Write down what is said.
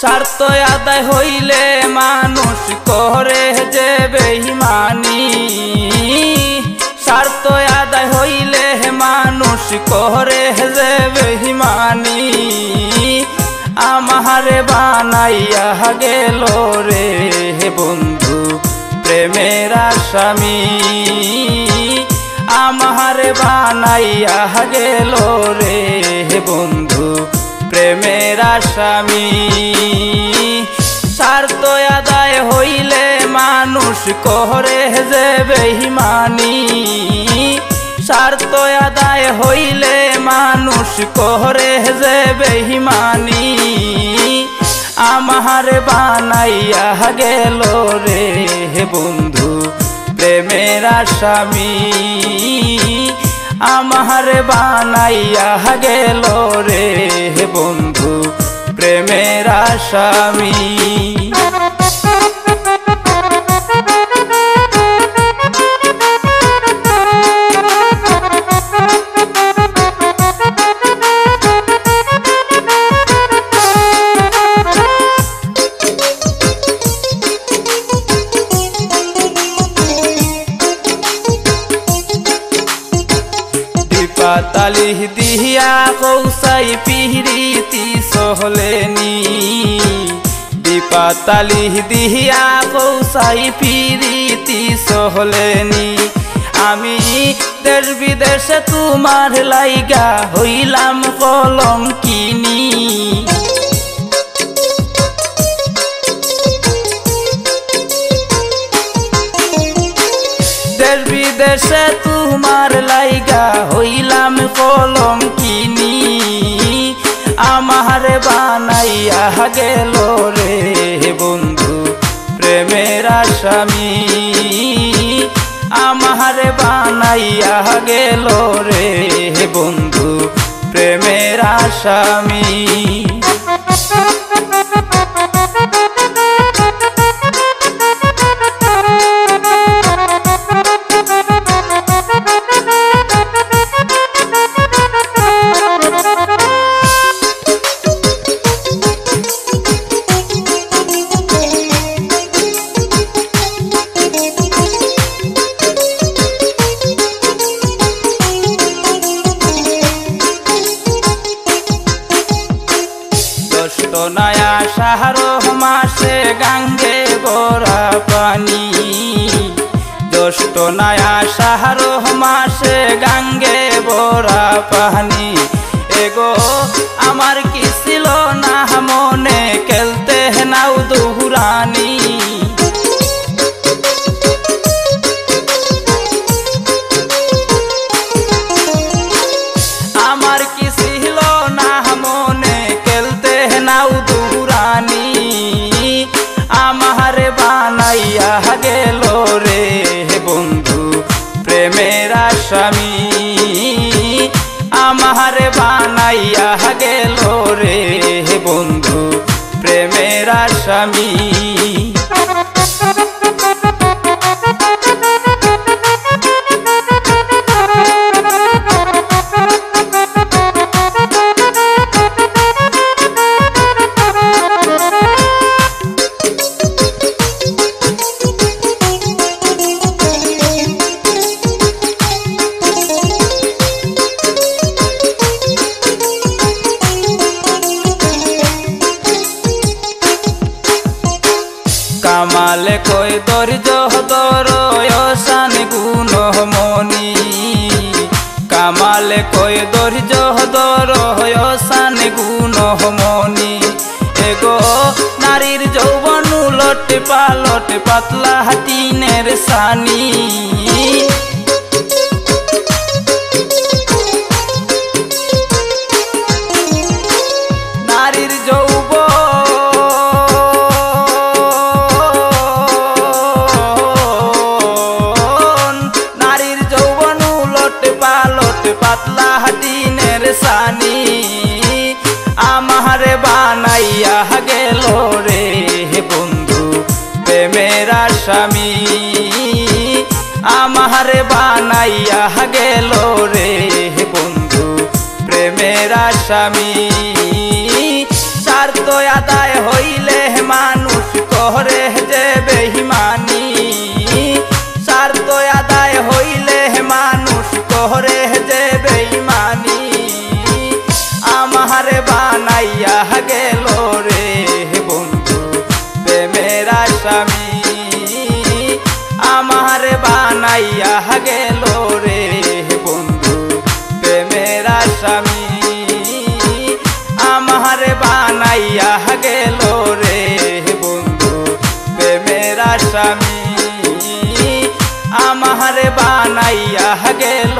স্বার্থ আদায় হইলে মানুষ করে যে বেঈমানি, স্বার্থ আদায় হইলে মানুষ করে যে বেঈমানি। আমারে বানাইয়া গেল রে বন্ধু প্রেমের আসামি, আমারে বানাইয়া গেল রে বন্ধু প্রেমের আসামি। স্বার্থ আদায় হইলে মানুষ করে যে বেঈমানি, স্বার্থ আদায় হইলে মানুষ করে যে বেঈমানি। আমারে বানাইয়া গেল রে বন্ধু প্রেমের আসামি, আমারে বানাইয়া গেল রে বন্ধু প্রেমের আসামি। পাতালি দিয়া কৌসাই পিরিতি সহলেনি, বিপাতালি দিয়া কৌসাই পিরিতি সহলেনি। আমি দেশ বিদেশে তোমার লাইগা হইলাম কলঙ্কিনী, দেশ বিদেশে তোমার লাইগা হইলাম কলঙ্কিনী। আমারে বানাইয়া গেল রে বন্ধু প্রেমের আসামি, আমারে বানাইয়া গেল রে বন্ধু প্রেমের আসামি। জ্যৈষ্ঠ নয়া সাহারো মাসে গাঙ্গে বরা পানি, জ্যৈষ্ঠ নয়া সাহারো মাসে গাঙ্গে বরা পানি। এগো আমার কি ছিল না মনে খেলতে নাও দুহুরানি, আমার কি ছিল না মনে খেলতে নাও দুহুরানি। আমারে বানাইয়া গেল রে বন্ধু প্রেমের আসামি, আমারে বানাইয়া গেল রে বন্ধু প্রেমের আসামি। কামালে কই ধৈর্য দরয়সান গুণমণি, কামালে কই ধৈর্য দরয়সান গুণমণি। এগো নারীর যৌবন উলট পালট পাতলা হাতিনের সানি, নারীর পাতলা হাটিনের সানি। আমারে বানাইয়া গেল রে বন্ধু প্রেমের আসামি, আমারে বানাইয়া গেল রে বন্ধু প্রেমের আসামি। স্বার্থ আদায় হইল বানাইয়া গেল রে বন্ধু প্রেমের আসামি, আমারে বানাইয়া গেল